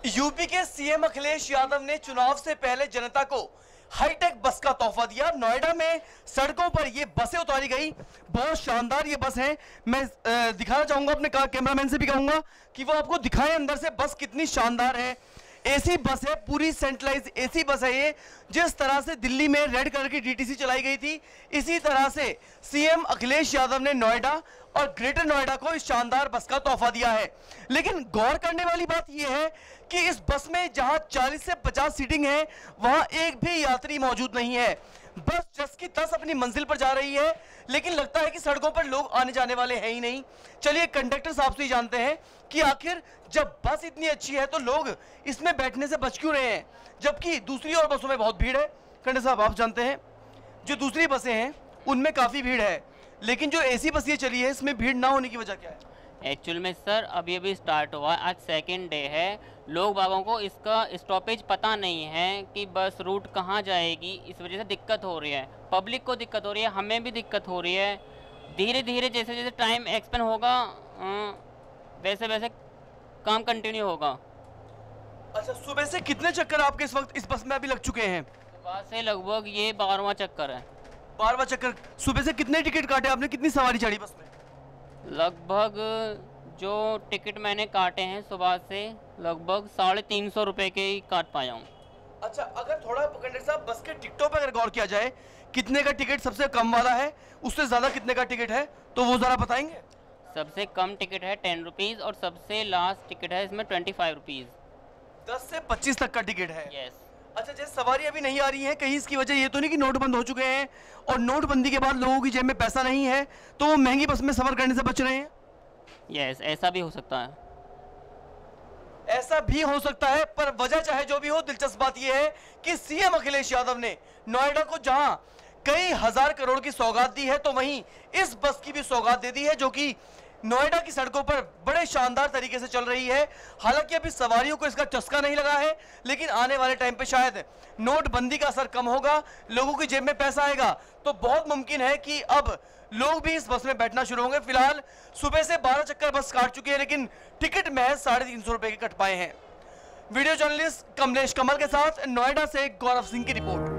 UP के CM Akhilesh Yadav ने चुनाव से पहले जनता को हाईटेक बस का तोहफा दिया। नोएडा में सड़कों पर ये बसें उतारी गई। बहुत शानदार ये बस है। मैं दिखाना चाहूंगा, अपने कैमरामैन से भी कहूंगा कि वो आपको दिखाएं अंदर से बस कितनी शानदार है। एसी बस है, पूरी सेंट्रलाइज एसी बस है ये। जिस तरह से दिल्ली में रेड कलर की डीटीसी चलाई गई थी, इसी तरह से सीएम अखिलेश यादव ने नोएडा और ग्रेटर नोएडा को इस शानदार बस का तोहफा दिया है। लेकिन गौर करने वाली बात यह है कि इस बस में जहां 40 से 50 सीटिंग है, वहां एक भी यात्री मौजूद नहीं है। बस 10 की 10 अपनी मंजिल पर जा रही है, लेकिन लगता है कि सड़कों पर लोग आने जाने वाले हैं ही नहीं। चलिए कंडक्टर साहब से ही जानते हैं कि आखिर जब बस इतनी अच्छी है तो लोग इसमें बैठने से बच क्यों रहे हैं, जबकि दूसरी और बसों में बहुत भीड़ है। कंडक्टर साहब, आप जानते हैं जो दूसरी बसें हैं उनमें काफ़ी भीड़ है, लेकिन जो एसी बस ये चली है इसमें भीड़ ना होने की वजह क्या है? एक्चुअल में सर अभी अभी स्टार्ट हुआ, आज सेकंड डे है। लोग बागों को इसका स्टॉपेज पता नहीं है कि बस रूट कहाँ जाएगी, इस वजह से दिक्कत हो रही है। पब्लिक को दिक्कत हो रही है, हमें भी दिक्कत हो रही है। धीरे धीरे जैसे जैसे टाइम एक्सपेंड होगा वैसे वैसे काम कंटिन्यू होगा। अच्छा, सुबह से कितने चक्कर आपके इस वक्त इस बस में अभी लग चुके हैं? सुबह से लगभग ये 12वां चक्कर है। 12वां चक्कर। सुबह से कितने टिकट काटे आपने, कितनी सवारी चढ़ी बस में? लगभग जो टिकट मैंने काटे हैं सुबह से लगभग 350 रुपये के ही काट पाया हूँ। अच्छा, अगर थोड़ा कंडक्टर साहब बस के टिकटों पर अगर गौर किया जाए, कितने का टिकट सबसे कम वाला है, उससे ज़्यादा कितने का टिकट है, तो वो ज़रा बताएंगे? सबसे कम टिकट है 10 रुपीज़ और सबसे लास्ट टिकट है इसमें 25 रुपीज़। 10 से 25 तक का टिकट है। यस। अच्छा, जैसे सवारी अभी नहीं आ रही है, कहीं इसकी वजह ये तो नहीं कि नोट बंद हो चुके हैं और नोटबंदी के बाद लोगों की जेब में पैसा नहीं है तो वो महंगी बस में सफर करने से बच रहे हैं? यस, ऐसा भी हो सकता है। ऐसा भी हो सकता है, पर वजह चाहे जो भी हो, दिलचस्प बात यह है कि सीएम अखिलेश यादव ने नोएडा को जहां कई हजार करोड़ की सौगात दी है, तो वहीं इस बस की भी सौगात दे दी है, जो कि नोएडा की सड़कों पर बड़े शानदार तरीके से चल रही है। हालांकि अभी सवारियों को इसका चस्का नहीं लगा है, लेकिन आने वाले टाइम पे शायद नोटबंदी का असर कम होगा, लोगों की जेब में पैसा आएगा, तो बहुत मुमकिन है कि अब लोग भी इस बस में बैठना शुरू होंगे। फिलहाल सुबह से 12 चक्कर बस काट चुकी है, लेकिन टिकट महज 350 रुपए के कट पाए हैं। वीडियो जर्नलिस्ट कमलेश कमल के साथ नोएडा से गौरव सिंह की रिपोर्ट।